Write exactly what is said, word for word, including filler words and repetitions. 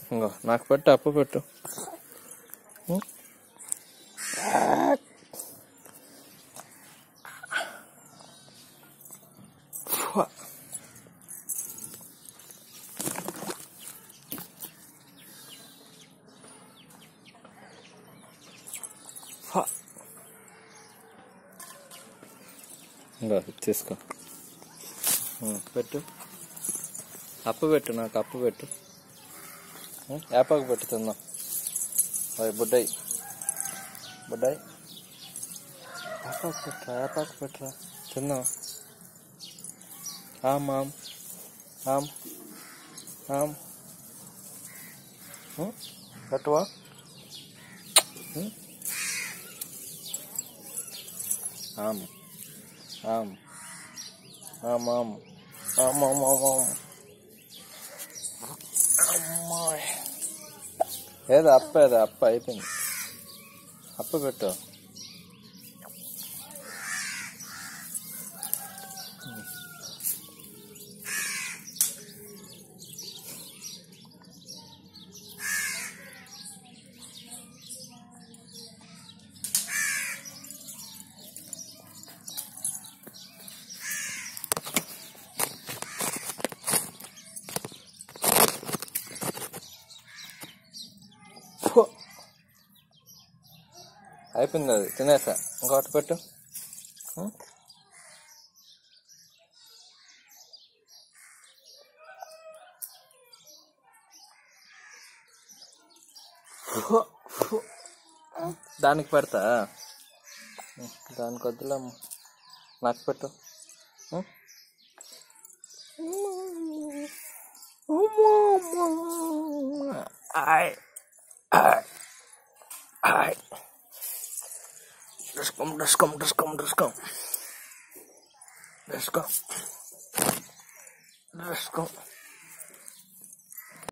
ఇంకో నాకు పెట్టు, అప్పు పెట్టు. ఇంకా తీసుకో, పెట్టు, అప్పు పెట్టు, నాకు అప్పు పెట్టు, యాపాకు పెట్టు తిందాం. అవి బుడ్డాయి బుడ్డాయి యాపాకు పెట్టరా, యాపాకు పెట్టరా తిందాం. ఆమ్ ఆమ్ ఆమ్ ఆమ్ పెట్టవా? ఆమ్ ఆమ్ ఆమ్ ఆమ్ ఆమ్ ఆమ్ ఆమ్ ఆమ్ అమ్మాయి ఏదో అప్ప, ఏదో అప్ప అయిపోయింది. అప్ప పెట్టు. అయిపోయింది, అది తినేసా. ఇంకోటి పెట్టు. దానికి పెడతా, దానికి వద్దులేమ్మ, నాకు పెట్టు. ఆయ్ ఆయ్ Duskom, duskom, duskom, duskom. Duskom. Duskom.